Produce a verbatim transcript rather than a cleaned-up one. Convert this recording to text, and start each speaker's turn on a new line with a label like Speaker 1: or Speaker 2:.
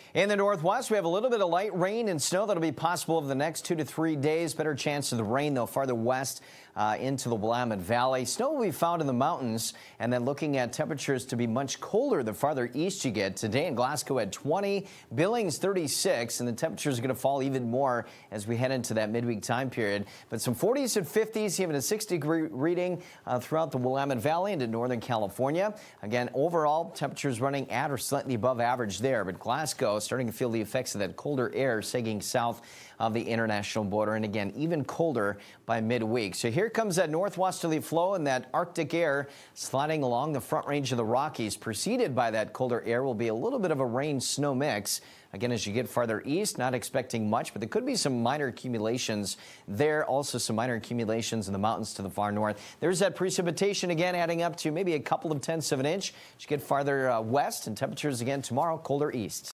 Speaker 1: In the northwest, we have a little bit of light rain and snow that'll be possible over the next two to three days. Better chance of the rain, though, farther west uh, into the Willamette Valley. Snow will be found in the mountains, and then looking at temperatures to be much colder the farther east you get. Today in Glasgow at twenty, Billings thirty-six, and the temperatures are going to fall even more as we head into that midweek time period. But some forties and fifties, even a sixty degree reading uh, throughout the Willamette Valley into northern California. Again, overall, temperatures running at or slightly above average there, but Glasgow starting to feel the effects of that colder air sagging south of the international border, and again, even colder by midweek. So here comes that northwesterly flow and that Arctic air sliding along the front range of the Rockies. Preceded by that colder air will be a little bit of a rain-snow mix. Again, as you get farther east, not expecting much, but there could be some minor accumulations there. Also some minor accumulations in the mountains to the far north. There's that precipitation again, adding up to maybe a couple of tenths of an inch. As you get farther uh, west, and temperatures again tomorrow colder east.